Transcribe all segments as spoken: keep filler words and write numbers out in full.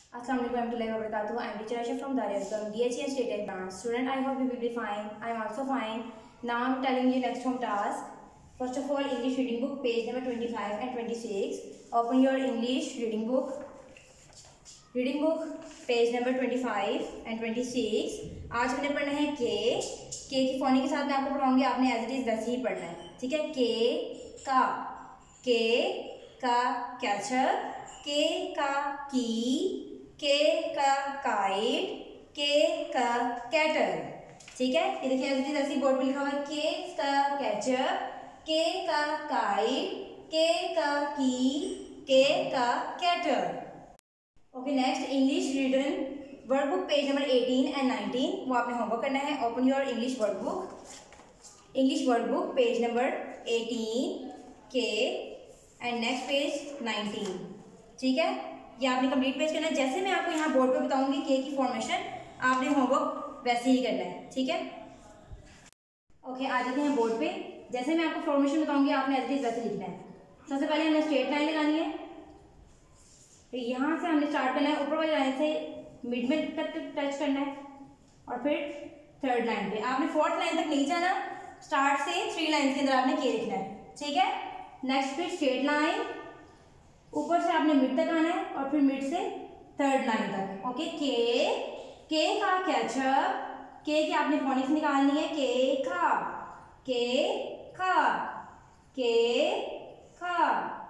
Assalamu alaikum warahmatullahi wabarakatuh. I am teacher Aisha from Darul D H E State Exam. Student, I hope you will be fine. I am also fine. Now I am telling you next home task. First of all, English reading book page number twenty-five and twenty-six. Open your English reading book. Reading book page number twenty-five and twenty-six. आज हमने पढ़ना है के के की फोनी के साथ मैं आपको पढ़ाऊंगी. आपने एज इट इज वैसे ही पढ़ना है. ठीक है. के का के का कैचअप, के का की, के का काइट, के का कैटल. ठीक है. ये देखिए एज इट इज ऐसी बोर्ड पे लिखा हुआ है. के का कैचअप, के का काइट, के का की, के का cattle. Okay. Next English reading word book page number eighteen and nineteen. वो आपने होमवर्क करना है. Open your English word book. English word book page number eighteen के एंड नेक्स्ट पेज नाइनटीन. ठीक है. ये आपने कंप्लीट पेज करना है. जैसे मैं आपको यहाँ बोर्ड पे बताऊंगी के की फॉर्मेशन, आपने होमवर्क वैसे ही करना है. ठीक है. ओके. आ जाते हैं बोर्ड पे. जैसे मैं आपको फॉर्मेशन बताऊंगी आपने एज इट इज वैसे लिखना है. सबसे पहले हमने स्ट्रेट लाइन लगानी है. तो यहाँ से हमने स्टार्ट करना है. ऊपर वाली लाइन से मिड में तक टच करना है और फिर थर्ड लाइन पे. आपने फोर्थ लाइन तक नहीं जाना. स्टार्ट से थ्री लाइन के अंदर आपने के लिखना है. ठीक है. नेक्स्ट फिर स्ट्रेट लाइन, ऊपर से आपने मिड तक आना है और फिर मिड से थर्ड लाइन तक. ओके. के के का कैचअप, के की आपने फोनिक्स निकालनी है. के का के का के का.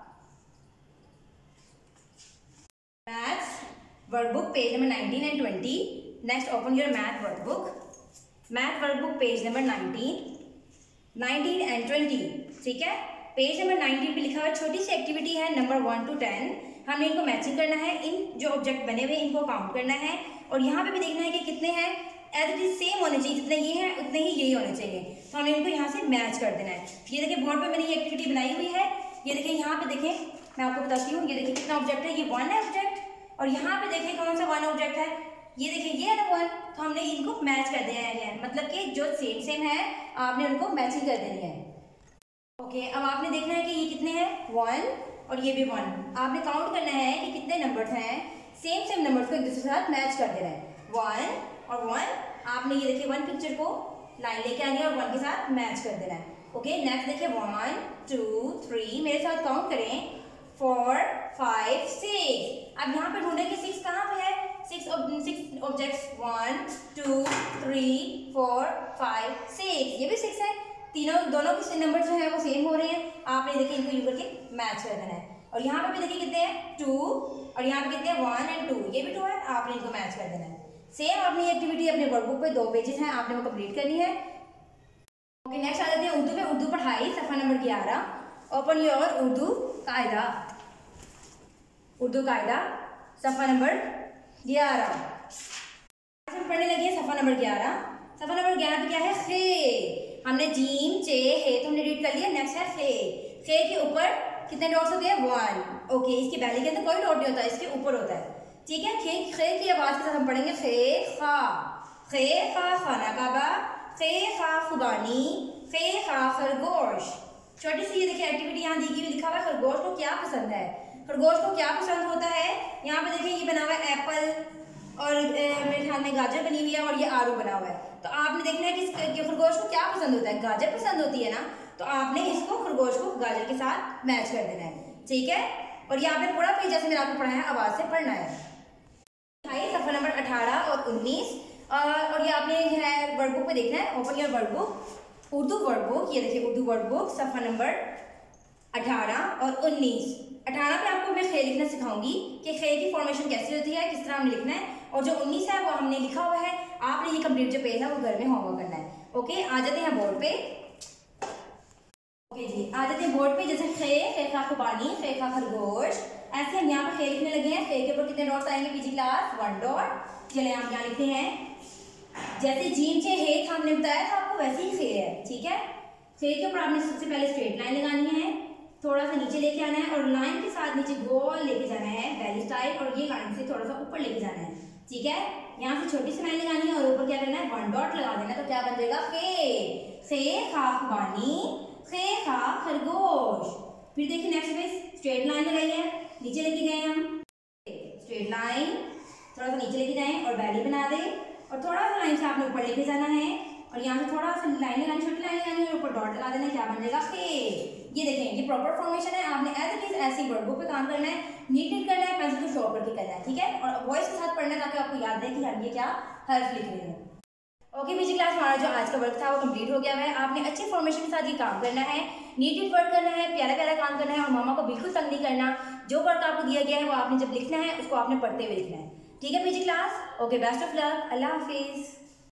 Maths word book page number nineteen and twenty. Next open your math word book. Math word book page number nineteen nineteen and twenty. ठीक है. पेज नंबर नाइनटीन पे लिखा हुआ छोटी सी एक्टिविटी है नंबर वन टू टेन. हमने इनको मैचिंग करना है. इन जो ऑब्जेक्ट बने हुए इनको काउंट करना है और यहाँ पे भी देखना है कि कितने हैं. एज इट इज सेम होने चाहिए. जितने ये हैं उतने ही यही होने चाहिए. तो हमें इनको यहाँ से मैच कर देना है. ये देखिए बोर्ड पे मैंने ये एक्टिविटी बनाई हुई है. ये देखिए यहाँ पे देखें, मैं आपको बताती हूँ. ये देखिए कितना ऑब्जेक्ट है. ये वन है ऑब्जेक्ट. और यहाँ पे देखें कौन सा वन ऑब्जेक्ट है. ये देखिए ये है ना वन. तो हमने इनको मैच कर देना है. मतलब कि जो सेम सेम है आपने उनको मैचिंग कर देनी है. ओके okay, अब आपने देखना है कि ये कितने हैं. वन और ये भी वन. आपने काउंट करना है कि कितने नंबर्स हैं. सेम सेम नंबर्स को एक दूसरे के साथ मैच कर देना है. वन और वन. आपने ये देखिए वन पिक्चर को लाइन लेके आनी है और वन के साथ मैच कर देना है. ओके. नेक्स्ट देखिए वन टू थ्री. मेरे साथ काउंट करें. Four five six. अब यहाँ पे ढूंढे कि सिक्स कहाँ पे है. Six six objects. One two three four five six. ये भी सिक्स है. तीनों दोनों के नंबर जो है वो सेम हो रहे हैं. आपने देखिए इनको यूं करके मैच कर देना है. और यहाँ पे भी देखिए कितने हैं. टू. और यहाँ पे कितने हैं. One and two. ये भी टू है. आपने इनको मैच कर देना है. सेम आपने एक्टिविटी अपने वर्कबुक पे दो पेजेस हैं आपने वो कंप्लीट करनी है. ओके. नेक्स्ट आ जाते हैं उर्दू पे. उर्दू पढ़ाई सफ़ा नंबर ग्यारह. ओपन योर उर्दू कायदा. उर्दू कायदा सफ़ा नंबर ग्यारह. हम पढ़ने लगे सफ़ा नंबर ग्यारह. सफ़ा नंबर ग्यारह पे क्या है. खे. हमने जीम चे है तो हमने रीड कर लिया. नेक्स्ट है खे. खे के ऊपर कितने डॉट्स होते हैं. वन. ओके. इसकी बैली के अंदर कोई डॉट नहीं होता, इसके ऊपर होता है. ठीक है. खे खे की आवाज़ के साथ हम पढ़ेंगे. खे खा. खे खा खाना काबा. खे खा खुबानी. खे खा खरगोश. छोटी सी ये देखिए एक्टिविटी यहाँ दी हुई लिखा हुआ है. खरगोश को क्या पसंद है. खरगोश को क्या पसंद होता है. यहाँ पे देखिए ये बना हुआ है एप्पल और मेरे ख्याल में गाजर बनी हुई है और ये आलू बना हुआ है. तो आपने देखना है कि खरगोश को क्या पसंद होता है. गाजर पसंद होती है ना. तो आपने इसको खरगोश को गाजर के साथ मैच कर देना है. ठीक है. और ये आपने पूरा पेज जैसे मैंने आपको पढ़ाया है आवाज़ से पढ़ना है. सफ़ा नंबर अठारह और उन्नीस. और ये आपने जो है वर्ड बुक पे देखना है. Open your word book. Urdu word book. ये देखिए उर्दू वर्ड बुक सफ़ा नंबर अठारह और उन्नीस. अठारह पे आपको मैं खे लिखना सिखाऊंगी कि खे की फॉर्मेशन कैसी होती है, किस तरह हमने लिखना है. और जो उन्नीस है वो हमने लिखा हुआ है. आपने ये कंप्लीट जो पेज है वो घर में होमवर्क करना है. ओके. आ जाते हैं बोर्ड पे. ओके जी. आ जाते हैं बोर्ड पे. जैसे खे खे खा खुबानी, खे खा खरगोश. ऐसे हम यहाँ पे खे लिखने लगे हैं. खे के ऊपर कितने डॉट्स आएंगे पीछे क्लास. One dot. चले हम यहाँ लिखते हैं. जैसे जीम चे हे हमने बताया था आपको वैसे ही खे है. ठीक है. खे के ऊपर आपने सबसे पहले स्ट्रेट लाइन लगानी है. थोड़ा सा नीचे लेके आना है और लाइन के साथ नीचे गोल लेके जाना है बैली स्टाइल. और ये लाइन से थोड़ा सा ऊपर लेके जाना है. ठीक है. यहाँ से छोटी सी लाइन लगानी है और ऊपर क्या करना है. वन डॉट लगा देना. तो क्या बन जाएगा. खे खे खा खुबानी, खे खा खरगोश. फिर देखिए नेक्स्ट पे स्ट्रेट लाइन लगाई है. नीचे लेके गए हम. स्ट्रेट लाइन थोड़ा सा नीचे लेके जाएं और बैली बना दें और थोड़ा सा लाइन से आपने ऊपर लेके जाना है और यहाँ से थोड़ा सा लाइन लगानी, छोटी लाइन लगानी और ऊपर डॉट लगा देना। क्या बन जाएगा फेड। ये देखें ये प्रॉपर फॉर्मेशन है। आपने एज इट इज ऐसी वर्कबुक पे काम करना है, नीट नीट करना है, पेंसिल को शो करके करना है, ठीक है। और वॉइस के साथ पढ़ना है ताकि आपको याद रहे कि हम ये क्या हर्फ लिख रहे हैं। ओके पीजी क्लास, हमारा जो आज का वर्क था वो कंप्लीट हो गया है। आपने अच्छे फॉर्मेशन के साथ ये काम करना है, नीट नीट वर्क करना है, प्यारा प्यारा काम करना है और मामा को बिल्कुल तंग नहीं करना। जो वर्क आपको दिया गया है वो आपने जब लिखना है उसको आपने पढ़ते हुए लिखना है, ठीक है PG class. Okay best of luck, अल्लाह हाफिज़।